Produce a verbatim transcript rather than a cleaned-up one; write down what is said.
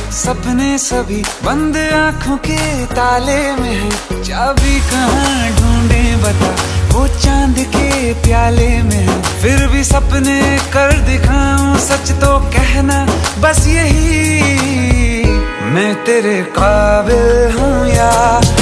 सपने सभी बंद आंखों के ताले में है, चाबी कहाँ ढूंढे बता, वो चांद के प्याले में है। फिर भी सपने कर दिखाऊं, सच तो कहना बस यही, मैं तेरे काबिल हूँ या